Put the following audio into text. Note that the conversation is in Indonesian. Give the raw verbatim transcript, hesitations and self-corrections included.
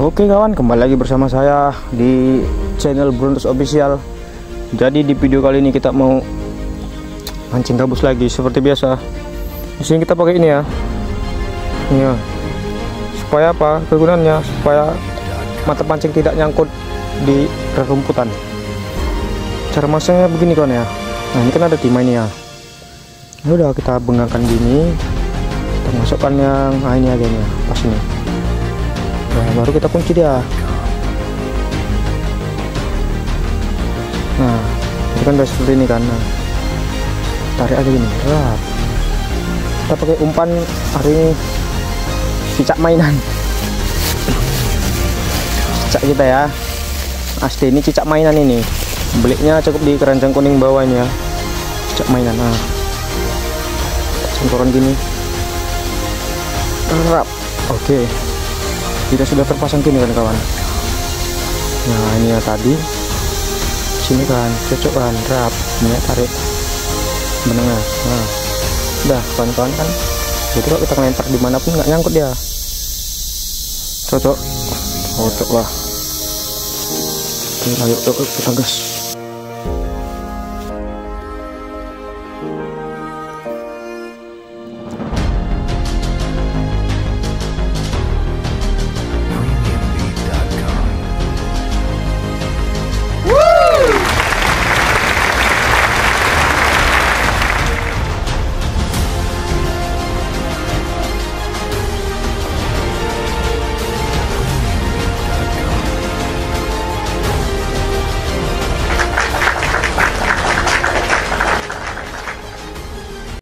Oke kawan, kembali lagi bersama saya di channel Brontos Official. Jadi di video kali ini kita mau mancing gabus lagi seperti biasa. Di sini kita pakai ini ya. Ini ya. Supaya apa? Kegunaannya supaya mata pancing tidak nyangkut di rerumputan. Cara masangnya begini kawan ya. Nah ini kan ada timah ini ya. Ini udah kita benggangkan gini. Kita masukkan yang nah ini aja nih, pas ini. Nah, baru kita kunci dia. Nah, ini kan udah seperti ini kan. Nah, tarik aja gini. Rap. Kita pakai umpan hari ini cicak mainan. Cicak kita ya. Asli ini cicak mainan ini. Belinya cukup di keranjang kuning bawahnya. Cicak mainan. Nah, cengkoron gini. Rap. Oke. Kita sudah terpasang gini kan kawan. Nah ini ya tadi sini kan cocok kan, rap ini ya, tarik menengah. Nah udah kawan-kawan kan, jadi kalau kita ngelempar dimanapun nggak nyangkut dia. Cocok cocok lah. Oke, ayo, ayo kita gas.